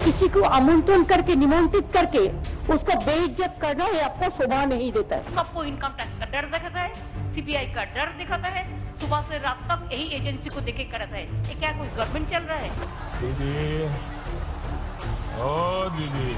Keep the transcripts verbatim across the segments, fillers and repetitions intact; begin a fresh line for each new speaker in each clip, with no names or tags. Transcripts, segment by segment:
किसी को आमंत्रण करके निमंत्रित करके उसको बेइज्जत करना ये आपको शोभा नहीं देता है।
सबको इनकम टैक्स का डर दिखाता है, सीबीआई का डर दिखाता है, सुबह से रात तक यही एजेंसी को देखे करता है। ये क्या कोई गवर्नमेंट चल रहा है?
दीदी, ओ दीदी,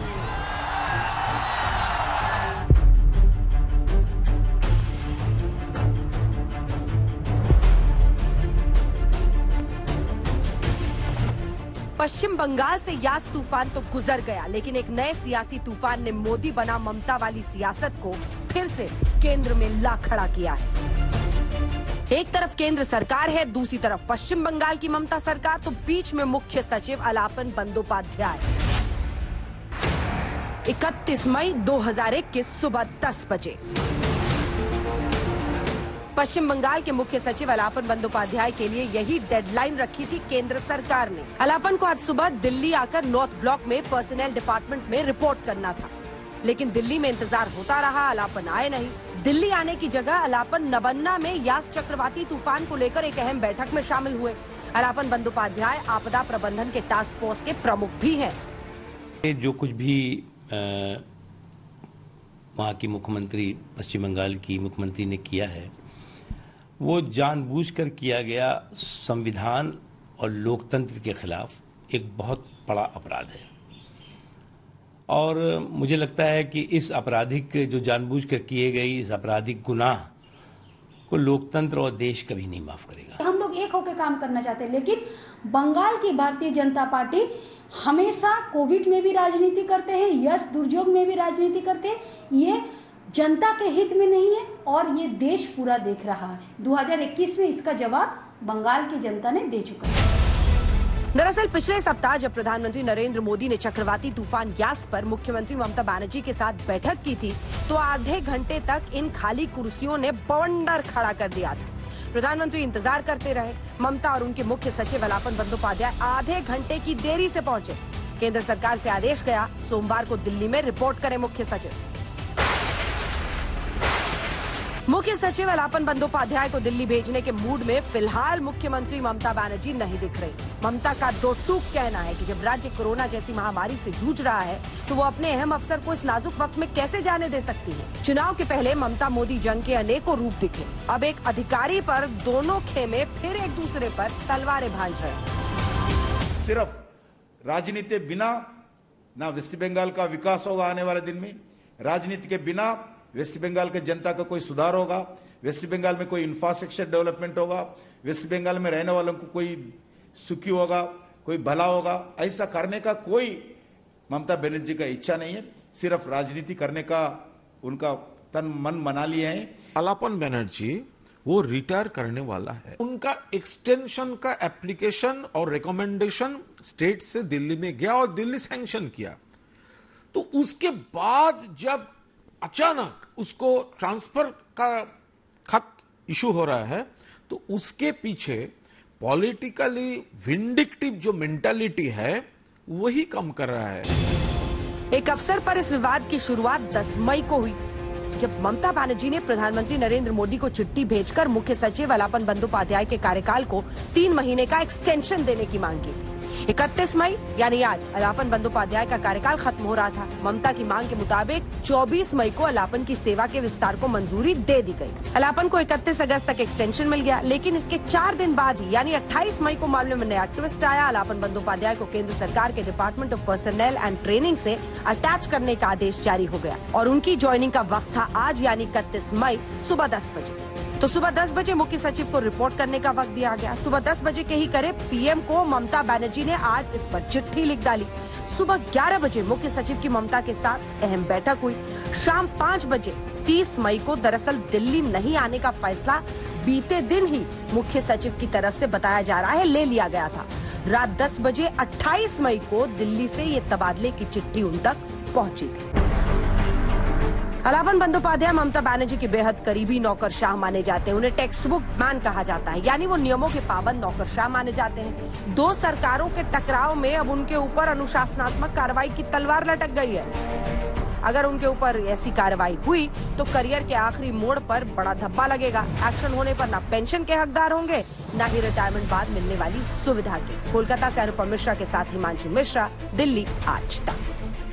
पश्चिम बंगाल से यास तूफान तो गुजर गया, लेकिन एक नए सियासी तूफान ने मोदी बना ममता वाली सियासत को फिर से केंद्र में ला खड़ा किया है। एक तरफ केंद्र सरकार है, दूसरी तरफ पश्चिम बंगाल की ममता सरकार, तो बीच में मुख्य सचिव अलापन बंदोपाध्याय। इकतीस मई दो हज़ार इक्कीस सुबह दस बजे पश्चिम बंगाल के मुख्य सचिव अलापन बंदोपाध्याय के लिए यही डेडलाइन रखी थी केंद्र सरकार ने। अलापन को आज सुबह दिल्ली आकर नॉर्थ ब्लॉक में पर्सनल डिपार्टमेंट में रिपोर्ट करना था, लेकिन दिल्ली में इंतजार होता रहा, अलापन आए नहीं। दिल्ली आने की जगह अलापन नबन्ना में यास चक्रवाती तूफान को लेकर एक अहम बैठक में शामिल हुए। अलापन बंदोपाध्याय आपदा प्रबंधन के टास्क फोर्स के प्रमुख भी हैं।
जो कुछ भी वहाँ की मुख्यमंत्री, पश्चिम बंगाल की मुख्यमंत्री ने किया है, वो जानबूझकर किया गया संविधान और लोकतंत्र के खिलाफ एक बहुत बड़ा अपराध है। और मुझे लगता है कि इस आपराधिक जो जानबूझकर किए गई इस आपराधिक गुनाह को लोकतंत्र और देश कभी नहीं माफ करेगा।
हम लोग एक होकर काम करना चाहते हैं, लेकिन बंगाल की भारतीय जनता पार्टी हमेशा कोविड में भी राजनीति करते हैं, यस दुर्योग में भी राजनीति करते हैं। ये जनता के हित में नहीं है और ये देश पूरा देख रहा है। दो हज़ार इक्कीस में इसका जवाब बंगाल की जनता ने दे चुका है।
दरअसल पिछले सप्ताह जब प्रधानमंत्री नरेंद्र मोदी ने चक्रवाती तूफान यास पर मुख्यमंत्री ममता बनर्जी के साथ बैठक की थी, तो आधे घंटे तक इन खाली कुर्सियों ने बवंडर खड़ा कर दिया था। प्रधानमंत्री इंतजार करते रहे। ममता और उनके मुख्य सचिव अलापन बंदोपाध्याय आधे घंटे की देरी से पहुंचे। केंद्र सरकार से आदेश गया, सोमवार को दिल्ली में रिपोर्ट करे मुख्य सचिव। मुख्य सचिव अलापन बंदोपाध्याय को दिल्ली भेजने के मूड में फिलहाल मुख्यमंत्री ममता बनर्जी नहीं दिख रही। ममता का दो टूक कहना है कि जब राज्य कोरोना जैसी महामारी से जूझ रहा है, तो वो अपने अहम अफसर को इस नाजुक वक्त में कैसे जाने दे सकती है। चुनाव के पहले ममता मोदी जंग के अनेकों रूप दिखे। अब एक अधिकारी पर दोनों खेमे फिर एक दूसरे पर तलवारें भांज रहे।
सिर्फ राजनीति बिना ना वेस्ट बंगाल का विकास होगा आने वाले दिन में, राजनीति के बिना वेस्ट बंगाल के जनता का कोई सुधार होगा, वेस्ट बंगाल में कोई इंफ्रास्ट्रक्चर डेवलपमेंट होगा, वेस्ट बंगाल में रहने वालों को कोई सुखी होगा, कोई भला होगा। ऐसा करने का कोई ममता बनर्जी का इच्छा नहीं है। सिर्फ राजनीति करने का उनका तन मन बना लिए हैं।
अलापन बनर्जी वो रिटायर करने वाला है। उनका एक्सटेंशन का एप्लीकेशन और रिकमेंडेशन स्टेट से दिल्ली में गया और दिल्ली सैंक्शन किया। तो उसके बाद जब अचानक उसको ट्रांसफर का खत इशू हो रहा है, तो उसके पीछे पॉलिटिकली विंडिक्टिव जो मेंटालिटी है वही कम कर रहा है।
एक अवसर पर इस विवाद की शुरुआत दस मई को हुई, जब ममता बनर्जी ने प्रधानमंत्री नरेंद्र मोदी को चिट्ठी भेजकर मुख्य सचिव अलापन बंदोपाध्याय के कार्यकाल को तीन महीने का एक्सटेंशन देने की मांग की थी। इकतीस मई यानी आज अलापन बंदोपाध्याय का कार्यकाल खत्म हो रहा था। ममता की मांग के मुताबिक चौबीस मई को अलापन की सेवा के विस्तार को मंजूरी दे दी गई। अलापन को इकतीस अगस्त तक एक्सटेंशन मिल गया, लेकिन इसके चार दिन बाद ही यानी अट्ठाईस मई को मामले में नया ट्विस्ट आया। अलापन बंदोपाध्याय को केंद्र सरकार के department of personnel and training से अटैच करने का आदेश जारी हो गया और उनकी ज्वाइनिंग का वक्त था आज यानी इकतीस मई सुबह दस बजे। तो सुबह दस बजे मुख्य सचिव को रिपोर्ट करने का वक्त दिया गया। सुबह दस बजे के ही करीब पीएम को ममता बनर्जी ने आज इस पर चिट्ठी लिख डाली। सुबह ग्यारह बजे मुख्य सचिव की ममता के साथ अहम बैठक हुई। शाम पाँच बजे तीस मई को दरअसल दिल्ली नहीं आने का फैसला बीते दिन ही मुख्य सचिव की तरफ से बताया जा रहा है ले लिया गया था। रात दस बजे अट्ठाईस मई को दिल्ली से ये तबादले की चिट्ठी उन तक पहुंची थी। अलापन बंदोपाध्याय ममता बनर्जी के बेहद करीबी नौकरशाह माने जाते हैं। उन्हें टेक्स्ट बुक मैन कहा जाता है, यानी वो नियमों के पाबंद नौकरशाह माने जाते हैं। दो सरकारों के टकराव में अब उनके ऊपर अनुशासनात्मक कार्रवाई की तलवार लटक गई है। अगर उनके ऊपर ऐसी कार्रवाई हुई तो करियर के आखिरी मोड़ पर बड़ा धब्बा लगेगा। एक्शन होने पर न पेंशन के हकदार होंगे, न ही रिटायरमेंट बाद मिलने वाली सुविधा के। कोलकाता से अनुपम मिश्रा के साथ हिमांशु मिश्रा, दिल्ली आज तक।